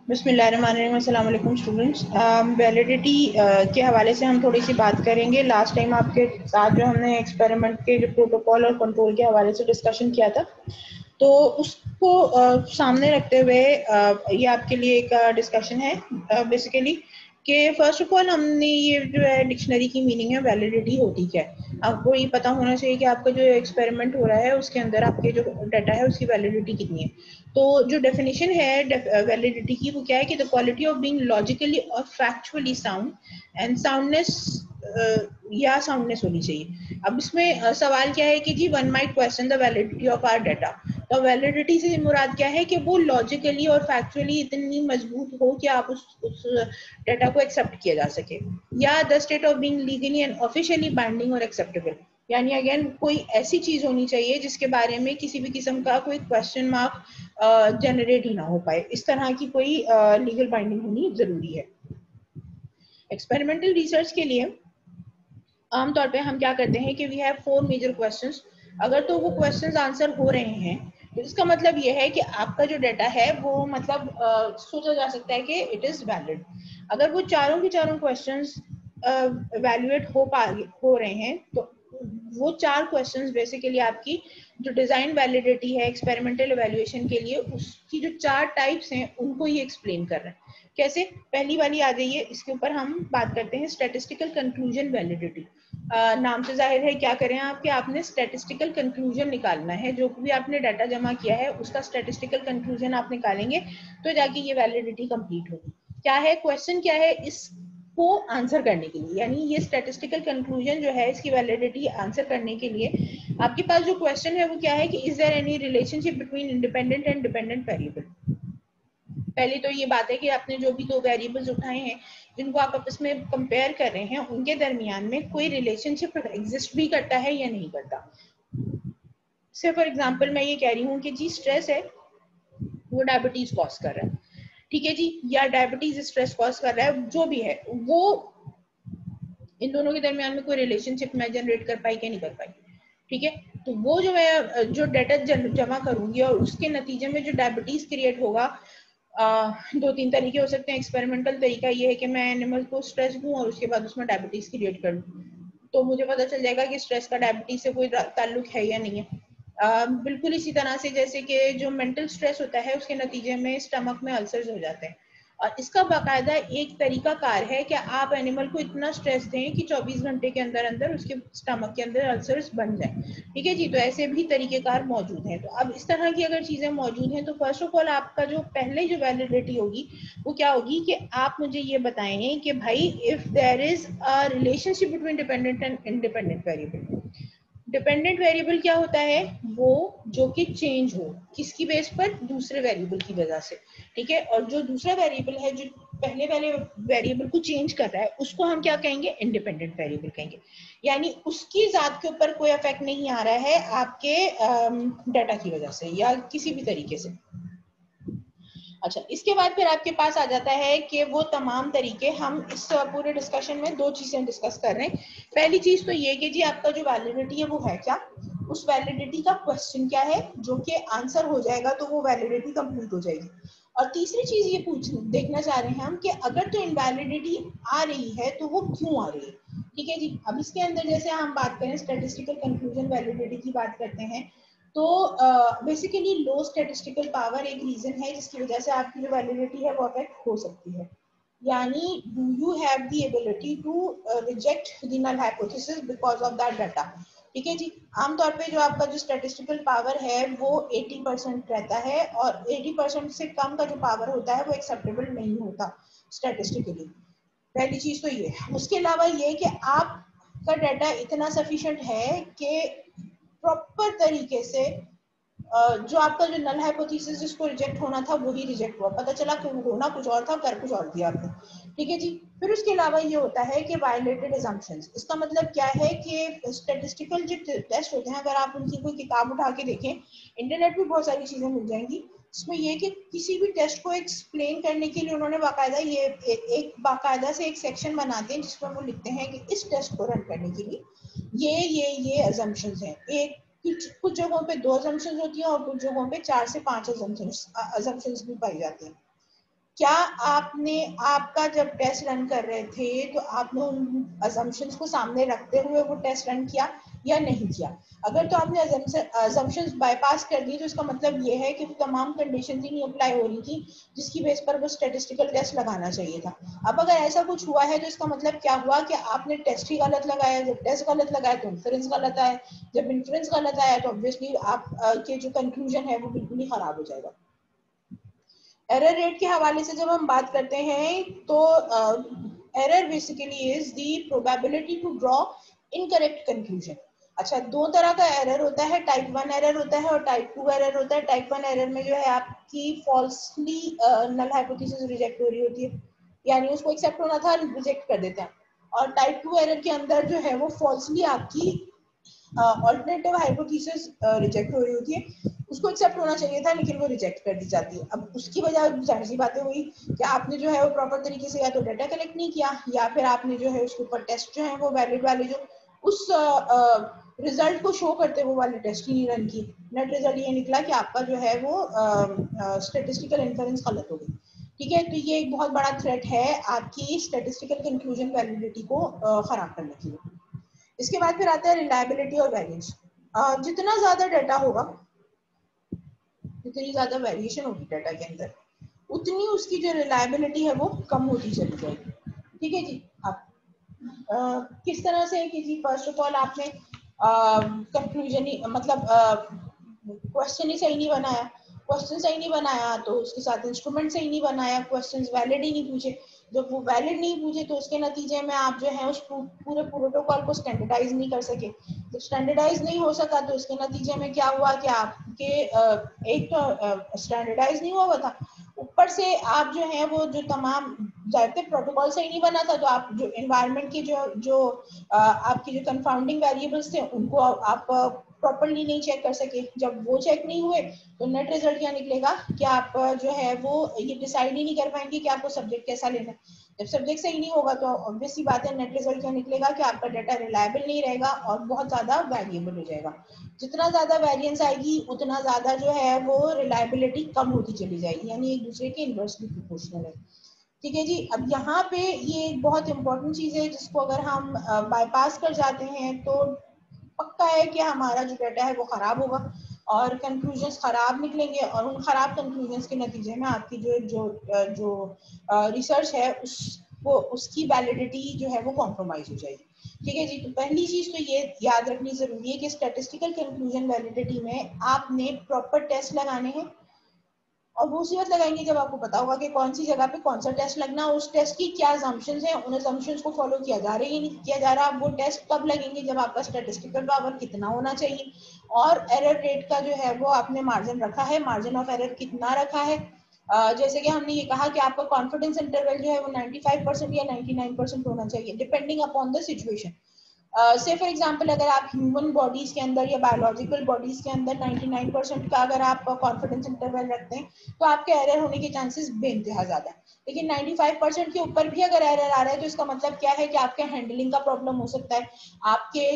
बिस्मिल्लाहिर्रहमानिर्रहीम। अस्सलाम वालेकुम स्टूडेंट्स। वैलिडिटी के हवाले से हम थोड़ी सी बात करेंगे। लास्ट टाइम आपके साथ जो हमने एक्सपेरिमेंट के जो प्रोटोकॉल और कंट्रोल के हवाले से डिस्कशन किया था, तो उसको सामने रखते हुए ये आपके लिए एक डिस्कशन है बेसिकली कि फर्स्ट ऑफ ऑल हमने ये जो है डिक्शनरी की मीनिंग है वैलिडिटी होती क्या है, आपको ये पता होना चाहिए कि आपका जो एक्सपेरिमेंट हो रहा है उसके अंदर आपके जो डाटा है उसकी वैलिडिटी कितनी है। तो जो डेफिनेशन है वैलिडिटी की वो क्या है कि the quality of being logically और फैक्चुअली साउंड एंड साउंडनेस या साउंडनेस होनी चाहिए। अब इसमें सवाल क्या है कि जी one might question the validity of our data. तो वैलिडिटी से मुराद क्या है कि वो लॉजिकली और फैक्चुअली इतनी मजबूत हो कि आप उस डाटा को एक्सेप्ट किया जा सके, या the state of being legally and officially binding और एक्सेप्टेबल। यानी अगेन कोई ऐसी चीज होनी चाहिए जिसके बारे में किसी भी किस्म का कोई क्वेश्चन मार्क जनरेट ही ना हो पाए। इस तरह की कोई लीगल बाइंडिंग होनी जरूरी है। एक्सपेरिमेंटल रिसर्च के लिए आमतौर पे हम क्या करते हैं कि वी हैव 4 मेजर क्वेश्चंस। अगर तो वो क्वेश्चंस आंसर हो रहे हैं तो इसका मतलब ये है कि आपका जो डाटा है वो मतलब सोचा जा सकता है कि इट इज वैलिड। अगर वो चारों के चारों क्वेश्चंस वैल्यूएट हो रहे हैं तो वो 4 क्वेश्चंस बेसिकली आपकी जो डिजाइन वैलिडिटी है एक्सपेरिमेंटल एवेल्युएशन के लिए, उसकी जो 4 टाइप्स हैं उनको ही एक्सप्लेन कर रहे हैं। कैसे? पहली वाली आ जाइए, इसके ऊपर हम बात करते हैं स्टैटिस्टिकल कंक्लूजन वैलिडिटी। नाम से जाहिर है क्या करें आप कि आपने स्टैटिस्टिकल कंक्लूजन निकालना है। जो भी आपने डाटा जमा किया है उसका स्टैटिस्टिकल कंक्लूजन आप निकालेंगे तो जाके ये वैलिडिटी कंप्लीट होगी। क्या है क्वेश्चन, क्या है इसको आंसर करने के लिए, यानी ये स्टैटिस्टिकल कंक्लूजन जो है इसकी वैलिडिटी आंसर करने के लिए आपके पास जो क्वेश्चन है वो क्या है कि is there any relationship between independent and dependent variable. पहले तो ये बात है कि आपने जो भी 2 वेरिएबल्स उठाए हैं जिनको आप आपस में कंपेयर कर रहे हैं उनके दरमियान में कोई रिलेशनशिप एग्जिस्ट भी करता है या नहीं करता। से फॉर एग्जांपल मैं ये कह रही हूँ कि जी स्ट्रेस है वो डायबिटीज कॉज कर रहा है, ठीक है जी, या डायबिटीज स्ट्रेस कॉज कर रहा है, जो भी है वो इन दोनों के दरमियान में कोई रिलेशनशिप मैं जनरेट कर पाई कि नहीं कर पाई, ठीक है। तो वो जो मैं जो डाटा जमा करूंगी और उसके नतीजे में जो डायबिटीज क्रिएट होगा, 2-3 तरीके हो सकते हैं। एक्सपेरिमेंटल तरीका ये है कि मैं एनिमल को स्ट्रेस दूं और उसके बाद उसमें डायबिटीज क्रिएट कर दूं, तो मुझे पता चल जाएगा कि स्ट्रेस का डायबिटीज से कोई ताल्लुक है या नहीं है। बिल्कुल इसी तरह से जैसे कि जो मेंटल स्ट्रेस होता है उसके नतीजे में स्टमक में अल्सर्स हो जाते हैं, और इसका बाकायदा एक तरीका कार है कि आप एनिमल को इतना स्ट्रेस दें कि 24 घंटे के अंदर अंदर उसके स्टमक के अंदर अल्सर्स बन जाए, ठीक है जी। तो ऐसे भी तरीकेकार मौजूद हैं। तो अब इस तरह की अगर चीजें मौजूद हैं तो फर्स्ट ऑफ ऑल आपका जो पहले जो वैलिडिटी होगी वो क्या होगी कि आप मुझे ये बताएं कि भाई if there is a relationship between dependent and independent variable. Dependent variable क्या होता है? वो जो कि चेंज हो किसकी बेस पर? दूसरे वेरिएबल की वजह से, ठीक है। और जो दूसरा वेरिएबल है जो पहले वाले वेरिएबल को चेंज कर रहा है उसको हम क्या कहेंगे? इंडिपेंडेंट वेरिएबल कहेंगे। यानी उसकी जात के ऊपर कोई इफेक्ट नहीं आ रहा है आपके डाटा की वजह से या किसी भी तरीके से। अच्छा, इसके बाद फिर आपके पास आ जाता है कि वो तमाम तरीके, हम इस पूरे डिस्कशन में 2 चीजें डिस्कस कर रहे हैं। पहली चीज तो ये कि जी आपका जो वैलिडिटी है वो है क्या, उस वैलिडिटी का क्वेश्चन क्या है, जो कि आंसर हो जाएगा तो वो वैलिडिटी कंप्लीट हो जाएगी। और तीसरी चीज ये देखना चाह रहे हैं हम कि अगर तो इनवैलिडिटी आ रही है तो वो क्यों आ रही है, ठीक है जी। अब इसके अंदर जैसे हम बात करें स्टैटिस्टिकल कंक्लूजन वैलिडिटी की बात करते हैं, तो बेसिकली लो स्टैटिस्टिकल पावर एक रीजन है जिसकी वजह से आपकी जो वैलिडिटी है वो अफेक्ट हो सकती है। यानी do you have the ability to reject the null hypothesis because of that data, ठीक है जी। आमतौर पे जो आपका जो स्टैटिस्टिकल पावर है वो 80% रहता है, और 80% से कम का जो पावर होता है वो एक्सेप्टेबल नहीं होता स्टैटिस्टिकली। पहली चीज तो ये। उसके अलावा ये कि आपका डाटा इतना सफिशिएंट है कि प्रॉपर तरीके से जो आपका जो नल हाइपोथेसिस जिसको रिजेक्ट होना था वही रिजेक्ट हुआ, पता चला कि होना कुछ और था, कर कुछ और दिया आपने, ठीक है जी। फिर उसके अलावा ये होता है कि वायलेटेड असम्पशंस। इसका मतलब क्या है कि स्टैटिस्टिकल जो टेस्ट होते हैं अगर आप उनकी कोई किताब उठा के देखें, इंटरनेट पे बहुत सारी चीजें मिल जाएंगी, इसमें ये कि किसी भी टेस्ट को एक्सप्लेन करने के लिए उन्होंने बाकायदा ये एक बाकायदा से एक सेक्शन बनाते हैं जिसमें वो लिखते हैं कि इस टेस्ट को रन करने के लिए ये असम्पशंस हैं। एक कुछ जगहों पे 2 assumptions होती है और कुछ जगहों पे 4 से 5 assumptions भी पाई जाती हैं, क्या आपने आपका जब टेस्ट रन कर रहे थे तो आपने उन अजम्पशंस को सामने रखते हुए वो टेस्ट रन किया या नहीं किया? अगर तो आपने अजम्पशंस बाईपास कर दी तो इसका मतलब ये है कि वो तमाम कंडीशंस ही नहीं अप्लाई हो रही थी जिसकी बेस पर वो स्टैटिस्टिकल टेस्ट लगाना चाहिए था। अब अगर ऐसा कुछ हुआ है तो इसका मतलब क्या हुआ कि आपने टेस्ट ही गलत लगाया, जब टेस्ट गलत लगाया तो इंफरेंस गलत आया, जब इंफरेंस गलत आया तो ऑब्वियसली आप के जो कंक्लूजन है वो बिल्कुल ही खराब हो जाएगा। एरर रेट के हवाले से जब हम बात करते हैं तो error basically is the probability to draw incorrect conclusion. अच्छा, दो तरह का एरर होता है, टाइप 1 एरर होता है और टाइप 2 एरर होता है। टाइप 1 एरर में जो है आपकी फॉल्सली नल हाइपोथेसिस रिजेक्ट हो रही होती है, यानी उसको एक्सेप्ट होना था, रिजेक्ट कर देते हैं। और टाइप 2 एरर के अंदर जो है वो फॉल्सली आपकी ऑल्टरनेटिव हाइपोथेसिस रिजेक्ट हो रही होती है, उसको एक्सेप्ट होना चाहिए था लेकिन वो रिजेक्ट कर दी जाती है। अब उसकी वजह जाहिर सी बातें हुई कि आपने जो है वो प्रॉपर तरीके से या तो डाटा कलेक्ट नहीं किया या फिर आपने जो है उसके ऊपर टेस्ट जो है वो वैलिड वाले जो उस रिजल्ट को शो करते हुए वाले टेस्ट ही नहीं रन की। नेट रिजल्ट ये निकला कि आपका जो है वो स्टेटिस्टिकल इन्फरेंस गलत हो गई। ठीक है, तो ये एक बहुत बड़ा थ्रेट है आपकी स्टेटिस्टिकल कंक्लूजन वैलिडिटी को खराब करने के लिए। इसके बाद फिर आता है रिलायबिलिटी और वेरिएंस। जितना ज्यादा डाटा होगा, जितनी ज्यादा वेरिएशन होगी डाटा के अंदर, उतनी उसकी जो रिलायबिलिटी है वो कम होती चली जाएगी। ठीक है जी। अब किस तरह से कि जी फर्स्ट ऑफ ऑल आपने कंक्लूजन ही मतलब क्वेश्चन ही सही नहीं बनाया, क्वेश्चन सही नहीं बनाया तो उसके साथ इंस्ट्रूमेंट सही नहीं बनाया, क्वेश्चन वैलिड ही नहीं पूछे। जब वो वैलिड नहीं पूछे तो उसके नतीजे में आप जो है उस पूरे प्रोटोकॉल को स्टैंडर्डाइज नहीं कर सके। जब स्टैंडर्डाइज नहीं हो सका तो उसके नतीजे में क्या हुआ कि आपके एक तो स्टैंडर्डाइज नहीं हुआ था, ऊपर से आप जो है वो जो तमाम जाते प्रोटोकॉल सही नहीं बना था, तो आप जो एनवायरनमेंट की जो जो आपकी जो कंफाउंडिंग वेरिएबल्स थे उनको आप प्रॉपरली नहीं चेक कर सके। जब वो चेक नहीं हुए तो नेट रिजल्ट क्या निकलेगा कि आप जो है वो ये डिसाइड ही नहीं कर पाएंगे कि आपको सब्जेक्ट कैसा लेना है। जब सब्जेक्ट सही नहीं होगा तो ऑब्वियस सी बात है, नेट रिजल्ट क्या निकलेगा कि आपका डाटा रिलायबल नहीं रहेगा और बहुत ज्यादा वैल्यूएबल हो जाएगा। जितना ज्यादा वेरिएंस आएगी उतना ज्यादा जो है वो रिलायबिलिटी कम होती चली जाएगी, यानी एक दूसरे के इनवर्सली प्रोपोर्शनल है। ठीक है जी। अब यहाँ पे ये एक बहुत इंपॉर्टेंट चीज है जिसको अगर हम बाईपास कर जाते हैं तो पक्का है कि हमारा जो डाटा है वो खराब होगा और कंक्लूजन्स खराब निकलेंगे और उन खराब कंक्लूजन्स के नतीजे में आपकी जो जो जो रिसर्च है उसकी वैलिडिटी जो है वो कॉम्प्रोमाइज हो जाएगी। ठीक है जी। तो पहली चीज तो ये याद रखनी जरूरी है कि स्टैटिस्टिकल कंक्लूजन वैलिडिटी में आपने प्रॉपर टेस्ट लगाने हैं और वो उसी वक्त लगाएंगे जब आपको पता होगा कि कौन सी जगह पे कौन सा टेस्ट लगना, उस टेस्ट की क्या असम्पशंस हैं, उन असम्पशंस को फॉलो किया जा रहा है या नहीं किया जा रहा। वो टेस्ट कब लगेंगे, जब आपका स्टैटिस्टिकल पावर कितना होना चाहिए और एरर रेट का जो है वो आपने मार्जिन रखा है, मार्जिन ऑफ एरर कितना रखा है। जैसे कि हमने ये कहा कि आपका कॉन्फिडेंस इंटरवल जो है वो 95% या 99% होना चाहिए depending upon the situation. Say for example अगर आप ह्यूमन बॉडीज के अंदर या बायोलॉजिकल बॉडीज के अंदर 99% का अगर आप कॉन्फिडेंस इंटरवल रखते हैं तो आपके एरर होने के चांसेस बेइंतहा ज्यादा है। लेकिन 95% के ऊपर भी अगर एरर आ रहा है तो इसका मतलब क्या है कि आपके हैंडलिंग का प्रॉब्लम हो सकता है, आपके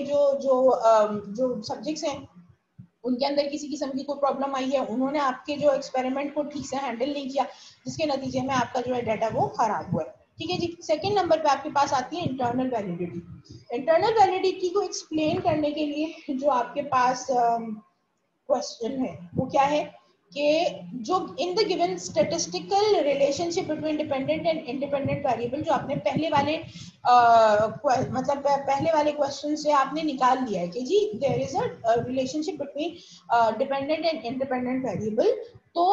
जो सब्जेक्ट्स हैं उनके अंदर किसी किस्म की कोई प्रॉब्लम आई है, उन्होंने आपके जो एक्सपेरिमेंट को ठीक से हैंडल नहीं किया जिसके नतीजे में आपका जो है डाटा वो खराब हुआ है। ठीक है जी। सेकेंड नंबर पे आपके पास आती है इंटरनल वैलिडिटी। इंटरनल वैलिडिटी को एक्सप्लेन करने के लिए जो आपके पास क्वेश्चन है वो क्या है कि जो in the given statistical relationship between dependent and independent variable, जो आपने पहले वाले मतलब पहले वाले क्वेश्चन से आपने निकाल लिया है कि जी there is a relationship between dependent and independent variable. तो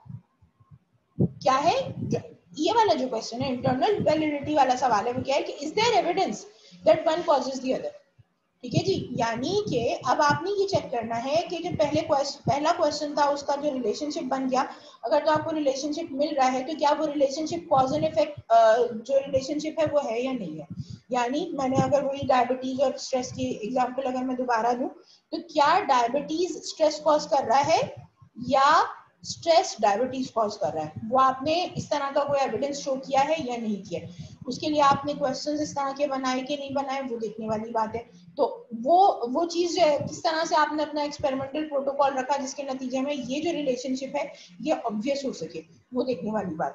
क्या है ये वाला जो क्वेश्चन है इंटरनल वैलिडिटी वाला सवाल है वो क्या है कि is there evidence that one causes the other. ठीक है जी। यानी कि अब आपने ये चेक करना है कि जो पहला क्वेश्चन था उसका जो रिलेशनशिप बन गया, अगर तो आपको रिलेशनशिप मिल रहा है तो क्या वो रिलेशनशिप कॉज एंड इफेक्ट जो रिलेशनशिप है वो है या नहीं है। यानी मैंने अगर वही डायबिटीज और स्ट्रेस की एग्जांपल अगर मैं दोबारा दूं तो क्या डायबिटीज स्ट्रेस कॉज कर रहा है या स्ट्रेस डायबिटीज कॉज कर रहा है, वो आपने इस तरह का कोई एविडेंस शो किया है या नहीं किया। उसके लिए आपने क्वेश्चंस इस तरह के बनाए कि नहीं बनाए वो देखने वाली बात है। तो वो चीज जो है किस तरह से आपने अपना एक्सपेरिमेंटल प्रोटोकॉल रखा जिसके नतीजे में ये जो रिलेशनशिप है ये ऑब्वियस हो सके, वो देखने वाली बात है।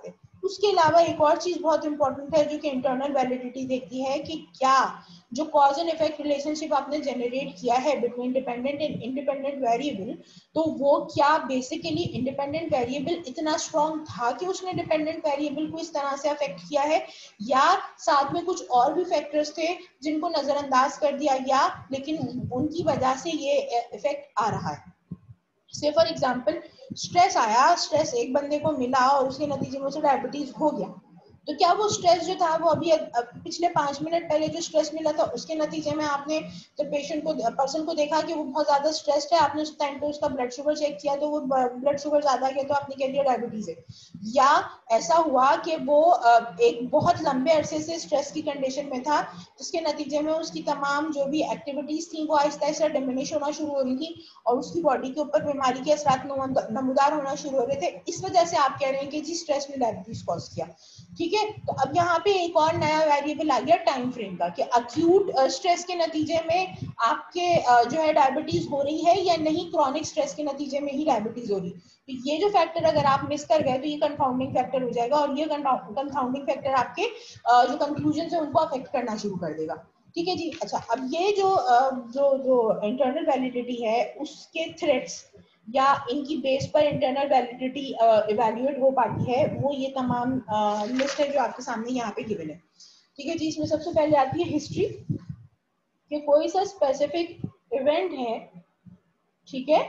उसके अलावा एक और चीज बहुत इंपॉर्टेंट है जो कि इंटरनल वैलिडिटी देखती है कि क्या जो कॉज एंड इफेक्ट रिलेशनशिप आपने जनरेट किया है between dependent and independent variable, तो वो क्या बेसिकली इंडिपेंडेंट वेरिएबल इतना स्ट्रॉन्ग था कि उसने डिपेंडेंट वेरिएबल को इस तरह से अफेक्ट किया है, या साथ में कुछ और भी फैक्टर्स थे जिनको नजरअंदाज कर दिया गया लेकिन उनकी वजह से ये इफेक्ट आ रहा है। से फॉर एग्जाम्पल स्ट्रेस आया, स्ट्रेस एक बंदे को मिला और उसके नतीजे में उसे डायबिटीज हो गया, तो क्या वो स्ट्रेस जो था वो अभी पिछले 5 मिनट पहले जो स्ट्रेस मिला था उसके नतीजे में आपने जब पेशेंट को पर्सन को देखा कि वो बहुत ज्यादा स्ट्रेस्ड है, आपने उस टाइम पे उसका ब्लड शुगर चेक किया तो वो ब्लड शुगर ज्यादा गया तो आपने कह दिया डायबिटीज है, या ऐसा हुआ कि वो एक बहुत लंबे अरसे से स्ट्रेस की कंडीशन में था जिसके नतीजे में उसकी तमाम जो भी एक्टिविटीज थी वो आहिस्ता आहिस्ता डिमिनिश होना शुरू हो रही थी और उसकी बॉडी के ऊपर बीमारी के असरात नमूदार होना शुरू हो रहे थे। इस वजह से आप कह रहे हैं कि जी स्ट्रेस ने डायबिटीज कॉज किया। ठीक है, तो अब यहाँ पे एक और नया वेरिएबल आ गया टाइम फ्रेम का कि अक्यूट स्ट्रेस के नतीजे में आपके जो है डायबिटीज हो रही है या नहीं, क्रॉनिक स्ट्रेस के नतीजे में ही डायबिटीज हो रही है। तो ये जो फैक्टर अगर आप मिस कर गए तो ये कंफाउंडिंग फैक्टर हो जाएगा और ये कंफाउंडिंग फैक्टर आपके जो कंक्लूजन है उनको अफेक्ट करना शुरू कर देगा। ठीक है जी। अच्छा, अब ये जो इंटरनल वैलिडिटी है उसके थ्रेट्स या इनकी बेस पर इंटरनल वैलिडिटी इवैल्यूएट हो पाती है, वो ये तमाम लिस्ट है जो आपके सामने यहाँ पे गिवन है। ठीक है जी। इसमें सबसे पहले आती है हिस्ट्री, कि कोई सा स्पेसिफिक इवेंट है, ठीक है,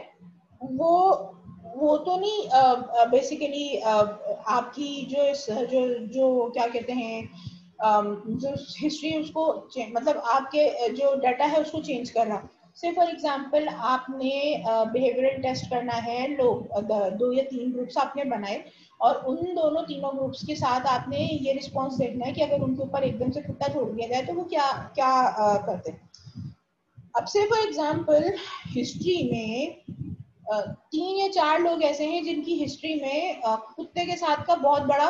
वो तो नहीं बेसिकली आपकी जो जो क्या कहते हैं जो हिस्ट्री उसको मतलब आपके जो डाटा है उसको चेंज कर रहा। से फॉर एग्जांपल आपने बिहेवियरल टेस्ट करना है, लोग 2 या 3 ग्रुप्स आपने बनाए और उन दोनों तीनों ग्रुप्स के साथ आपने ये रिस्पॉन्स देखना है कि अगर उनके ऊपर एकदम से कुत्ता छोड़ दिया जाए तो वो क्या क्या करते हैं। अब से फॉर एग्जांपल हिस्ट्री में 3 या 4 लोग ऐसे हैं जिनकी हिस्ट्री में कुत्ते के साथ का बहुत बड़ा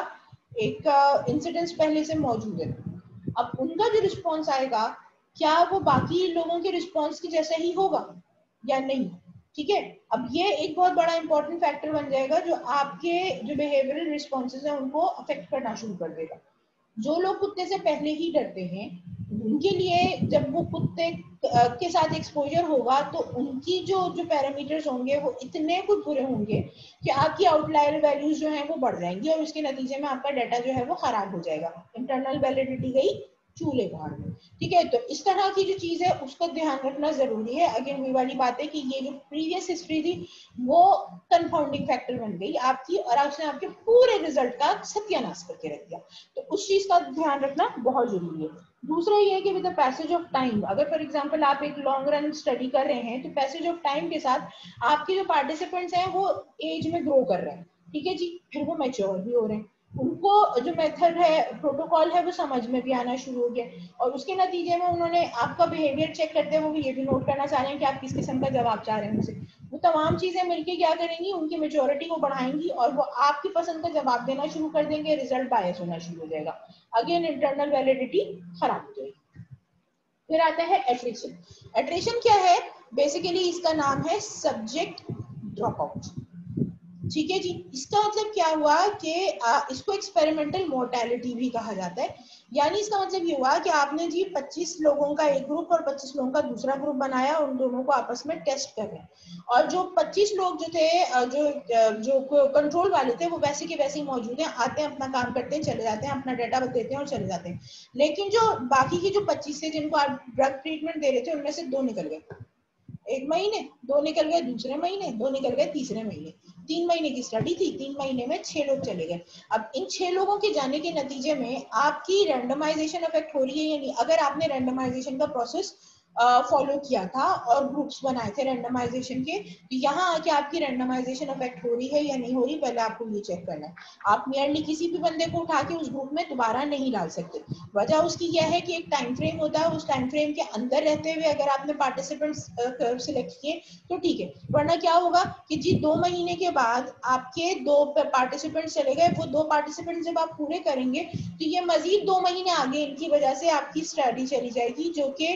एक इंसिडेंस पहले से मौजूद है। अब उनका जो रिस्पॉन्स आएगा क्या वो बाकी लोगों के रिस्पॉन्स की जैसा ही होगा या नहीं। ठीक है, अब ये एक बहुत बड़ा इंपॉर्टेंट फैक्टर बन जाएगा जो आपके जो बिहेवियरल रिस्पॉन्सेज हैं उनको अफेक्ट करना शुरू कर देगा। जो लोग कुत्ते से पहले ही डरते हैं उनके लिए जब वो कुत्ते के साथ एक्सपोजर होगा तो उनकी जो जो पैरामीटर्स होंगे वो इतने कुछ बुरे होंगे कि आपकी आउटलायर वैल्यूज जो है वो बढ़ जाएंगी और उसके नतीजे में आपका डाटा जो है वो खराब हो जाएगा। इंटरनल वैलिडिटी गई चूल्हे भाड़ में। ठीक है, तो इस तरह की जो चीज है उसका ध्यान रखना जरूरी है। अगेन वही वाली बात है कि ये जो प्रीवियस हिस्ट्री थी वो कंफाउंडिंग फैक्टर बन गई आपकी और उसने आपके पूरे रिजल्ट का सत्यानाश करके रख दिया। तो उस चीज का ध्यान रखना बहुत जरूरी है। दूसरा ये है कि with the passage of time, अगर फॉर एग्जांपल आप एक लॉन्ग रन स्टडी कर रहे हैं तो पैसेज ऑफ टाइम के साथ आपके जो पार्टिसिपेंट्स हैं वो एज में ग्रो कर रहे हैं। ठीक है जी, फिर वो मैच्योर भी हो रहे हैं, उनको जो मेथड है प्रोटोकॉल है वो समझ में भी आना शुरू हो गया और उसके नतीजे में उन्होंने आपका बिहेवियर चेक करते हुए वो ये भी नोट करना चाह रहे हैं कि आप किस किस्म का जवाब चाह रहे हैं उनसे। वो तमाम चीजें मिलकर क्या करेंगी, उनकी मेच्योरिटी को बढ़ाएंगी और वो आपकी पसंद का जवाब देना शुरू कर देंगे, रिजल्ट बायस होना शुरू हो जाएगा। अगेन इंटरनल वैलिडिटी खराब हो जाएगी। फिर आता है एट्रिशन। एट्रिशन क्या है? बेसिकली इसका नाम है सब्जेक्ट ड्रॉप आउट। ठीक है जी, इसका मतलब क्या हुआ कि इसको एक्सपेरिमेंटल मोर्टेलिटी भी कहा जाता है। यानी इसका मतलब ये हुआ कि आपने जी 25 लोगों का एक ग्रुप और 25 लोगों का दूसरा ग्रुप बनाया और उन दोनों को आपस में टेस्ट कर रहे हैं और जो 25 लोग जो थे जो कंट्रोल वाले थे वो वैसे के वैसे ही मौजूद हैं, आते हैं अपना काम करते हैं चले जाते हैं, अपना डाटा देते हैं और चले जाते हैं। लेकिन जो बाकी की जो 25 थे जिनको आप ड्रग ट्रीटमेंट दे रहे थे उनमें से 2 निकल गए, 1 महीने, 2 निकल गए दूसरे महीने, 2 निकल गए तीसरे महीने। 3 महीने की स्टडी थी, 3 महीने में 6 लोग चले गए। अब इन 6 लोगों के जाने के नतीजे में आपकी रैंडमाइजेशन इफेक्ट हो रही है या नहीं। अगर आपने रैंडमाइजेशन का प्रोसेस फॉलो किया था और ग्रुप्स बनाए थे रैंडमाइजेशन के, तो यहाँ आके आपकी रैंडमाइजेशन इफेक्ट हो रही है या नहीं हो रही, पहले आपको ये चेक करना है। आप नियरली किसी भी बंदे को उठा के उस ग्रुप में दोबारा नहीं डाल सकते। वजह उसकी क्या है कि एक टाइम फ्रेम होता है, उस टाइम फ्रेम के अंदर रहते हुए अगर आपने पार्टिसिपेंट्स सिलेक्ट किए तो ठीक है, वरना क्या होगा कि जी 2 महीने के बाद आपके 2 पार्टिसिपेंट्स चले गए, वो 2 पार्टिसिपेंट जब आप पूरे करेंगे तो ये मजीद 2 महीने आगे इनकी वजह से आपकी स्टडी चली जाएगी जो कि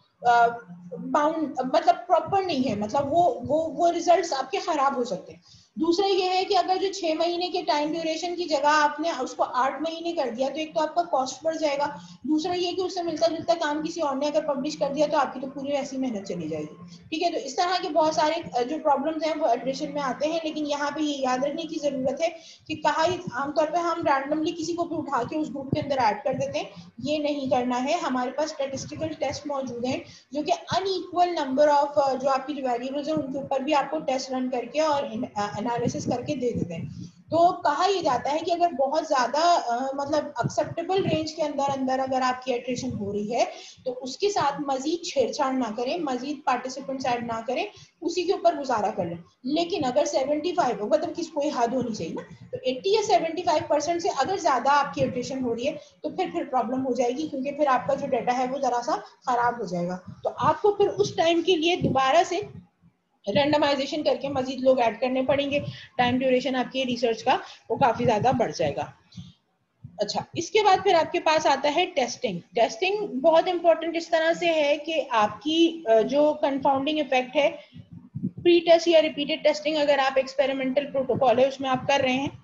बाउंड मतलब प्रॉपर नहीं है, मतलब वो रिजल्ट्स आपके खराब हो सकते हैं। दूसरा ये है कि अगर जो 6 महीने के टाइम ड्यूरेशन की जगह आपने उसको 8 महीने कर दिया तो एक तो आपका कॉस्ट बढ़ जाएगा, दूसरा ये कि उससे मिलता जुलता काम किसी और ने अगर पब्लिश कर दिया तो आपकी तो पूरी ऐसी मेहनत चली जाएगी। ठीक है, तो इस तरह के बहुत सारे जो प्रॉब्लम्स हैं वो एडिशन में आते हैं, लेकिन यहाँ पे ये याद रखने की जरूरत है कि कहा आमतौर पर हम रैंडमली किसी को भी उठा के उस ग्रुप के अंदर ऐड कर देते हैं, ये नहीं करना है। हमारे पास स्टैटिस्टिकल टेस्ट मौजूद हैं जो कि अनइक्वल नंबर ऑफ जो आपकी जो वेरिएबल्स हैं उनके ऊपर भी आपको टेस्ट रन करके और एनालिसिस करके दे देते हैं। तो कहा यह जाता है कि अगर बहुत ज्यादा मतलब एक्सेप्टेबल रेंज के अंदर अंदर अगर आपकी एट्रिशन हो रही है तो उसके साथ मजीद छेड़छाड़ ना करें, मजीद पार्टिसिपेंट्स ऐड ना करें, उसी के ऊपर गुजारा कर लें। लेकिन अगर 75 हो, मतलब किसी कोई हद होनी चाहिए ना, तो 80 या 75% से अगर ज्यादा आपकी एट्रिशन हो रही है तो फिर प्रॉब्लम हो जाएगी, क्योंकि फिर आपका जो डाटा है वो जरा सा खराब हो जाएगा। तो आपको फिर उस टाइम के लिए दोबारा से रैंडमाइजेशन करके मजीद लोग ऐड करने पड़ेंगे, टाइम ड्यूरेशन आपकी रिसर्च का वो काफी ज्यादा बढ़ जाएगा। अच्छा, इसके बाद फिर आपके पास आता है टेस्टिंग। टेस्टिंग बहुत इंपॉर्टेंट इस तरह से है कि आपकी जो कंफाउंडिंग इफेक्ट है, प्री टेस्ट या रिपीटेड टेस्टिंग अगर आप एक्सपेरिमेंटल प्रोटोकॉल है उसमें आप कर रहे हैं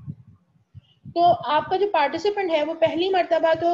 तो आपका जो पार्टिसिपेंट है वो पहली मर्तबा तो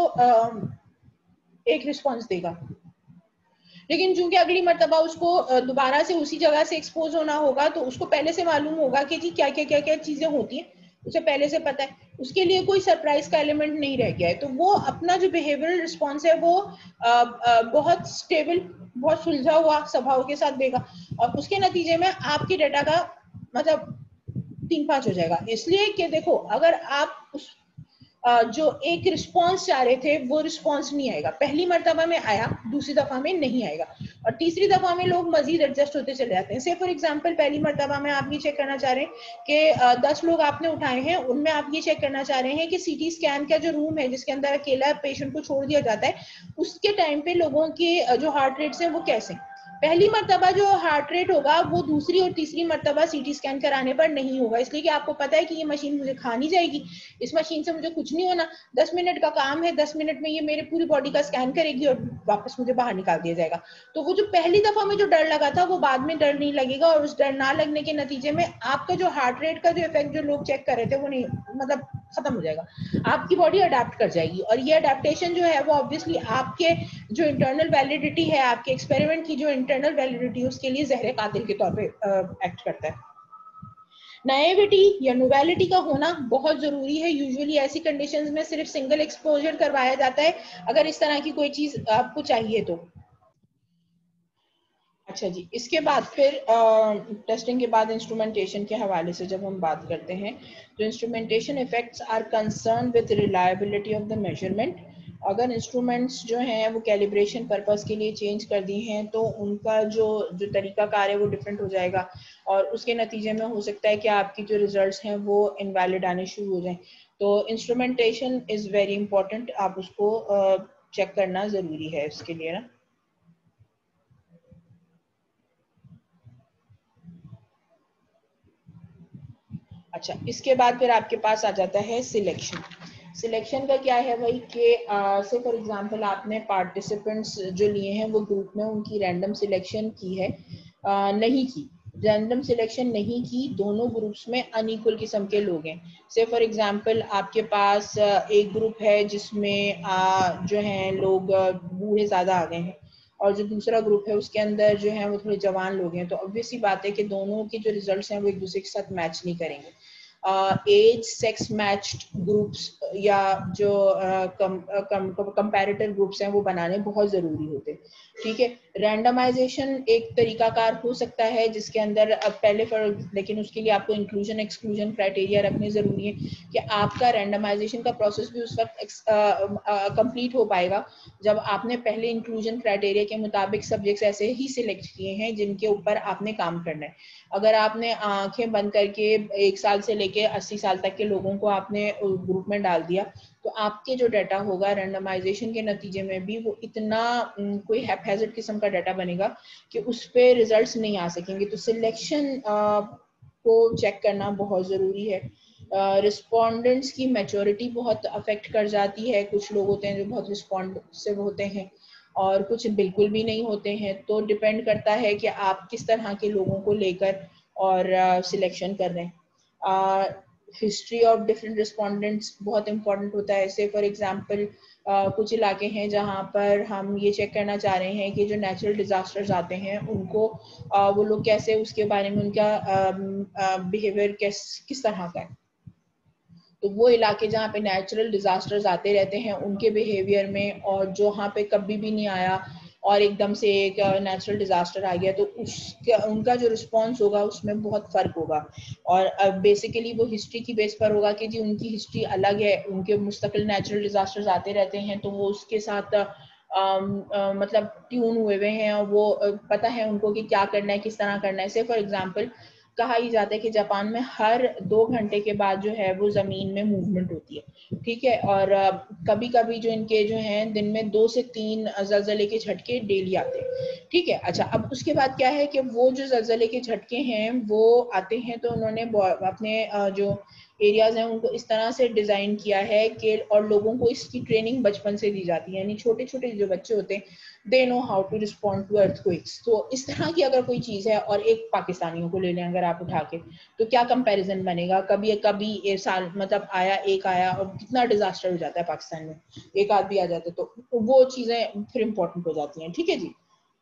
एक रिस्पॉन्स देगा, लेकिन चूंकि अगली मर्तबा उसको दोबारा से उसी जगह से एक्सपोज होना होगा तो उसको पहले से मालूम होगा कि जी क्या क्या क्या क्या चीजें होती हैं, उसे पहले से पता है, उसके लिए कोई सरप्राइज का एलिमेंट नहीं रह गया है। तो वो अपना जो बिहेवियरल रिस्पॉन्स है वो बहुत स्टेबल, बहुत सुलझा हुआ स्वभाव के साथ देगा और उसके नतीजे में आपके डाटा का मतलब 3-5 हो जाएगा। इसलिए कि देखो, अगर आप उस जो एक रिस्पॉन्स चाह रहे थे वो रिस्पॉन्स नहीं आएगा, पहली मर्तबा में आया, दूसरी दफा में नहीं आएगा और तीसरी दफा में लोग मजीद एडजस्ट होते चले जाते हैं। से फॉर एग्जांपल पहली मर्तबा में आप ये चेक करना चाह रहे हैं कि 10 लोग आपने उठाए हैं, उनमें आप ये चेक करना चाह रहे हैं कि सीटी स्कैन का जो रूम है जिसके अंदर अकेला पेशेंट को छोड़ दिया जाता है उसके टाइम पे लोगों के जो हार्ट रेट्स हैं वो कैसे। पहली मर्तबा जो हार्ट रेट होगा वो दूसरी और तीसरी मर्तबा सीटी स्कैन कराने पर नहीं होगा, इसलिए कि आपको पता है कि ये मशीन मुझे खा नहीं जाएगी, इस मशीन से मुझे कुछ नहीं होना, 10 मिनट का काम है, 10 मिनट में ये मेरे पूरी बॉडी का स्कैन करेगी और वापस मुझे बाहर निकाल दिया जाएगा। तो वो जो पहली दफा में जो डर लगा था वो बाद में डर नहीं लगेगा और उस डर ना लगने के नतीजे में आपका जो हार्ट रेट का जो इफेक्ट जो लोग चेक कर रहे थे वो नहीं, मतलब खत्म हो जाएगा, आपकी बॉडी अडेप्ट कर जाएगी और ये अडेप्टेशन जो है वो ऑब्वियसली आपके जो इंटरनल वैलिडिटी है, आपके एक्सपेरिमेंट की जो इंटरनल वैलिडिटी है उसके लिए जहर कातिल के तौर पे एक्ट करता है। नाइविटी या नोवेलिटी का होना बहुत जरूरी है। यूजुअली ऐसी कंडीशंस में सिर्फ सिंगल एक्सपोजर करवाया जाता है अगर इस तरह की कोई चीज आपको चाहिए तो। अच्छा जी, इसके बाद फिर टेस्टिंग के बाद इंस्ट्रूमेंटेशन के हवाले से जब हम बात करते हैं तो instrumentation effects are concern with reliability of the measurement. अगर इंस्ट्रूमेंट्स जो हैं वो कैलिब्रेशन पर्पस के लिए चेंज कर दी हैं तो उनका जो जो तरीका कार है वो डिफरेंट हो जाएगा और उसके नतीजे में हो सकता है कि आपकी जो रिजल्ट्स हैं वो इनवैलिड आने शुरू हो जाएं। तो इंस्ट्रूमेंटेशन इज़ वेरी इंपॉर्टेंट, आप उसको चेक करना ज़रूरी है इसके लिए ना। अच्छा, इसके बाद फिर आपके पास आ जाता है सिलेक्शन। सिलेक्शन का क्या है भाई कि से फॉर एग्जांपल आपने पार्टिसिपेंट्स जो लिए हैं वो ग्रुप में उनकी रैंडम सिलेक्शन की है, नहीं की, रैंडम सिलेक्शन नहीं की, दोनों ग्रुप्स में अनइक्वल किस्म के लोग हैं। से फॉर एग्जांपल आपके पास एक ग्रुप है जिसमें जो हैं लोग बूढ़े ज़्यादा आ गए हैं और जो दूसरा ग्रुप है उसके अंदर जो है वो थोड़े जवान लोग हैं, तो ऑब्वियस सी बात है कि दोनों के जो रिजल्ट्स हैं वो एक दूसरे के साथ मैच नहीं करेंगे। एज सेक्स मैच्ड ग्रुप्स या जो कंपैरेटिव ग्रुप्स हैं वो बनाने बहुत ज़रूरी होते हैं। ठीक है, रैंडमाइजेशन एक तरीकाकार हो सकता है जिसके अंदर पहले लेकिन उसके लिए आपको इंक्लूजन एक्सक्लूजन क्राइटेरिया रखने ज़रूरी है कि आपका रैंडमाइजेशन का प्रोसेस भी उस वक्त कंप्लीट हो पाएगा जब आपने पहले इंक्लूजन क्राइटेरिया के मुताबिक सब्जेक्ट्स ऐसे ही सिलेक्ट किए हैं जिनके ऊपर आपने काम करना है। अगर आपने आंखें बंद करके 1 साल से लेके 80 साल तक के लोगों को आपने ग्रुप में डाल दिया तो आपके जो डाटा होगा रैंडमाइजेशन के नतीजे में भी वो इतना कोई हैप्पैज़ार्ड किस्म का डाटा बनेगा कि उस पे रिजल्ट्स नहीं आ सकेंगे। तो सिलेक्शन को चेक करना बहुत ज़रूरी है। रिस्पोंडेंट्स की मैच्योरिटी बहुत अफेक्ट कर जाती है, कुछ लोग होते हैं जो बहुत रिस्पॉन्सिव होते हैं और कुछ बिल्कुल भी नहीं होते हैं, तो डिपेंड करता है कि आप किस तरह के लोगों को लेकर और सिलेक्शन कर रहे हैं। हिस्ट्री ऑफ डिफरेंट रिस्पोंडेंट्स बहुत इंपॉर्टेंट होता है। जैसे फॉर एग्जांपल कुछ इलाके हैं जहाँ पर हम ये चेक करना चाह रहे हैं कि जो नेचुरल डिजास्टर्स आते हैं उनको वो लोग कैसे, उसके बारे में उनका बिहेवियर किस तरह का है। तो वो इलाके जहाँ पे नेचुरल डिजास्टर्स आते रहते हैं उनके बिहेवियर में, और जहाँ पे कभी भी नहीं आया और एकदम से एक नेचुरल डिजास्टर आ गया, तो उसका उनका जो रिस्पॉन्स होगा उसमें बहुत फर्क होगा। और बेसिकली वो हिस्ट्री की बेस पर होगा कि जी उनकी हिस्ट्री अलग है, उनके मुस्तकिल नेचुरल डिजास्टर्स आते रहते हैं, तो वो उसके साथ मतलब ट्यून हुए हैं, और वो पता है उनको कि क्या करना है, किस तरह करना है। से फॉर एग्जांपल कहा ही जाता है कि जापान में हर 2 घंटे के बाद जो है वो जमीन में मूवमेंट होती है, ठीक है। और कभी कभी जो इनके जो हैं दिन में 2 से 3 जलजले के झटके डेली आते हैं, ठीक है। अच्छा, अब उसके बाद क्या है कि वो जो जलजले के झटके हैं वो आते हैं, तो उन्होंने अपने जो एरियाज हैं उनको इस तरह से डिजाइन किया है कि, और लोगों को इसकी ट्रेनिंग बचपन से दी जाती है, यानी छोटे छोटे जो बच्चे होते हैं they know how to respond to earthquakes. तो इस तरह की अगर कोई चीज है, और एक पाकिस्तानियों को ले लें अगर आप उठा के, तो क्या कंपैरिजन बनेगा। कभी कभी ये साल मतलब एक आया और कितना डिजास्टर हो जाता है पाकिस्तान में, एक आदमी आ जाता है, तो वो चीजें फिर इंपॉर्टेंट हो जाती हैं, ठीक है जी।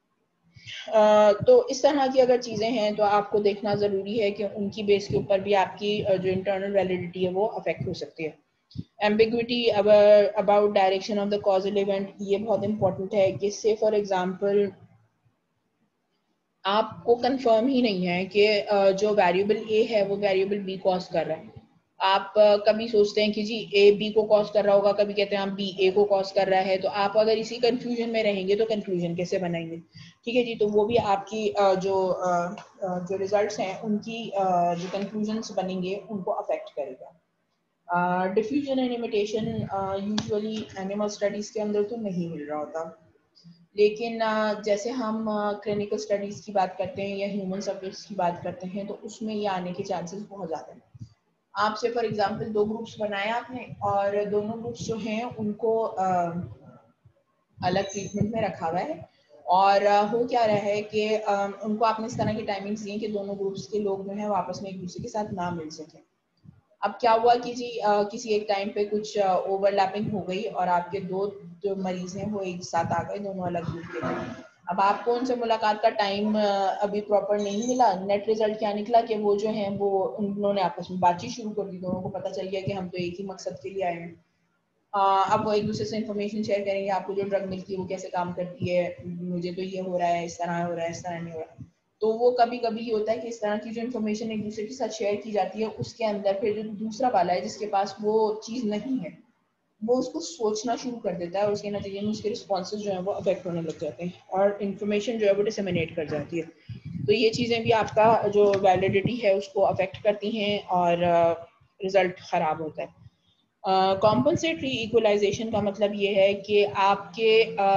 तो इस तरह की अगर चीजें हैं तो आपको देखना जरूरी है कि उनकी बेस के ऊपर भी आपकी जो इंटरनल वैलिडिटी है वो अफेक्ट हो सकती है। Ambiguity about direction of the causal event, ये बहुत इंपॉर्टेंट है कि से फॉर एग्जांपल आपको कंफर्म ही नहीं है कि जो वेरिएबल ए है वो वेरिएबल बी कॉज कर रहा है। आप कभी सोचते हैं कि जी ए बी को कॉज कर रहा होगा, कभी कहते हैं आप बी ए को कॉज कर रहा है, तो आप अगर इसी कंफ्यूजन में रहेंगे तो कंक्लूजन कैसे बनाएंगे, ठीक है जी। तो वो भी आपकी जो रिजल्ट्स हैं उनकी जो कंक्लूजन्स बनेंगे उनको अफेक्ट करेगा। Diffusion and imitation usually animal studies के अंदर तो नहीं मिल रहा होता, लेकिन जैसे हम क्लिनिकल स्टडीज की बात करते हैं या ह्यूमन सब्जेक्ट्स की बात करते हैं तो उसमें ये आने के चांसेस बहुत ज़्यादा हैं। आपसे फॉर एग्जांपल 2 ग्रुप्स बनाए आपने, और दोनों ग्रुप्स जो हैं उनको अलग ट्रीटमेंट में रखा हुआ है, और हो क्या रहा है कि उनको आपने इस तरह की टाइमिंग्स दी कि दोनों ग्रुप्स के लोग जो हैं वो आपस में एक दूसरे के साथ ना मिल सकें। अब क्या हुआ कि जी किसी एक टाइम पे कुछ ओवरलैपिंग हो गई और आपके 2 जो मरीज हैं वो एक साथ आ गए, दोनों अलग ग्रुप के थे। अब आपको उनसे मुलाकात का टाइम अभी प्रॉपर नहीं मिला। नेट रिजल्ट क्या निकला कि वो जो हैं वो उन्होंने आपस में बातचीत शुरू कर दी, दोनों को पता चल गया कि हम तो एक ही मकसद के लिए आए हैं। अब वो एक दूसरे से इन्फॉर्मेशन शेयर करेंगे, आपको जो ड्रग मिलती है वो कैसे काम करती है, मुझे तो ये हो रहा है, इस तरह हो रहा है, इस तरह नहीं हो रहा है। तो वो कभी कभी ये होता है कि इस तरह की जो इन्फॉर्मेशन एक दूसरे के साथ शेयर की जाती है उसके अंदर फिर जो दूसरा वाला है जिसके पास वो चीज़ नहीं है वो उसको सोचना शुरू कर देता है, और उसके नतीजे में उसके रिस्पॉन्सेज जो है वो अफेक्ट होने लग जाते हैं और इन्फॉर्मेशन जो है वो डिसेमिनेट कर जाती है। तो ये चीज़ें भी आपका जो वैलिडिटी है उसको अफेक्ट करती हैं और रिजल्ट ख़राब होता है। कॉम्पनसेटरी इक्वलाइजेशन का मतलब ये है कि आपके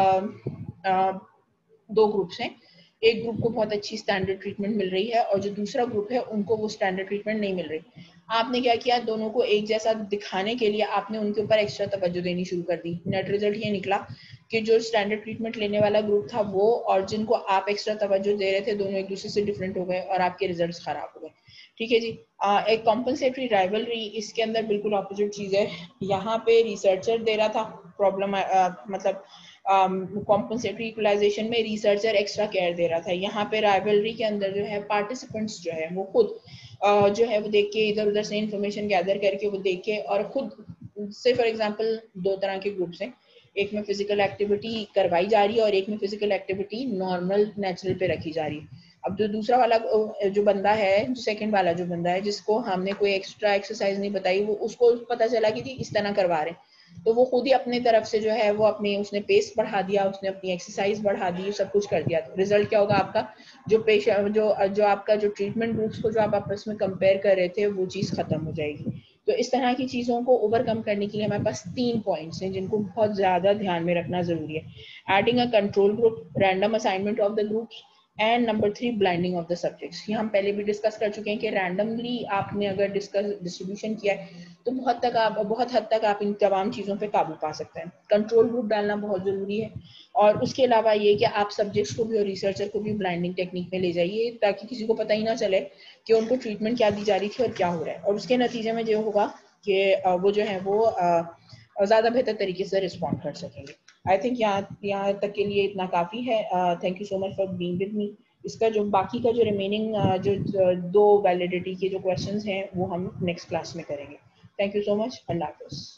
दो ग्रुप्स हैं, एक ग्रुप को बहुत अच्छी स्टैंडर्ड ट्रीटमेंट मिल रही है और जो दूसरा ग्रुप है उनको वो स्टैंडर्ड ट्रीटमेंट नहीं मिल रही। आपने क्या किया, दोनों को एक जैसा दिखाने के लिए आपने उनके ऊपर एक्स्ट्रा तवज्जो देनी शुरू कर दी। नेट रिजल्ट ये निकला कि जो स्टैंडर्ड ट्रीटमेंट लेने वाला ग्रुप था वो और जिनको आप एक्स्ट्रा तवज्जो दे रहे थे दोनों एक दूसरे से डिफरेंट हो गए और आपके रिजल्ट्स खराब हो गए, ठीक है जी। एक कॉम्पनसेटरी राइवलरी, इसके अंदर बिल्कुल ऑपोजिट चीज है। यहाँ पे रिसर्चर दे रहा था प्रॉब्लम, मतलब कॉम्पनसेटरी इक्वलाइजेशन में रिसर्चर एक्स्ट्रा केयर दे रहा था। यहाँ पे राइवलरी के अंदर जो है पार्टिसिपेंट्स जो है वो खुद जो है वो देख के इधर उधर से इंफॉर्मेशन गैदर करके वो देख के और खुद से, फॉर एग्जांपल 2 तरह के ग्रुप्स हैं, एक में फिजिकल एक्टिविटी करवाई जा रही है और एक में फिजिकल एक्टिविटी नॉर्मल नेचुरल पे रखी जा रही है। अब जो दूसरा वाला जो बंदा है, जो सेकंड वाला जो बंदा है जिसको हमने कोई एक्स्ट्रा एक्सरसाइज नहीं बताई, वो उसको पता चला कि जी इस तरह करवा रहे हैं, तो वो खुद ही अपनी तरफ से जो है वो अपनी उसने पेस बढ़ा दिया, उसने अपनी एक्सरसाइज बढ़ा दी, सब कुछ कर दिया। तो रिजल्ट क्या होगा आपका, जो पेशेंट जो आपका जो ट्रीटमेंट ग्रुप्स को जो आप आपस में कंपेयर कर रहे थे वो चीज़ खत्म हो जाएगी। तो इस तरह की चीज़ों को ओवरकम करने के लिए हमारे पास 3 पॉइंट्स हैं जिनको बहुत ज़्यादा ध्यान में रखना ज़रूरी है। Adding a control group, random assignment of the groups, and number 3 blinding of the subjects. ये हम पहले भी डिस्कस कर चुके हैं कि रैंडमली आपने अगर डिस्ट्रीब्यूशन किया है तो बहुत हद तक आप इन तमाम चीज़ों पे काबू पा सकते हैं। कंट्रोल ग्रुप डालना बहुत ज़रूरी है, और उसके अलावा ये कि आप सब्जेक्ट्स को भी और रिसर्चर को भी ब्लाइंडिंग टेक्निक में ले जाइए ताकि किसी को पता ही ना चले कि उनको ट्रीटमेंट क्या दी जा रही थी और क्या हो रहा है, और उसके नतीजे में जो होगा कि वो जो है वो ज़्यादा बेहतर तरीके से रिस्पॉन्ड कर सकेंगे। आई थिंक यहाँ तक के लिए इतना काफ़ी है। Thank you so much for being with me. इसका जो बाकी का जो रिमेनिंग जो दो वैलिडिटी के जो क्वेश्चंस हैं वो हम नेक्स्ट क्लास में करेंगे। Thank you so much. अल्लाह हाफ़िज़।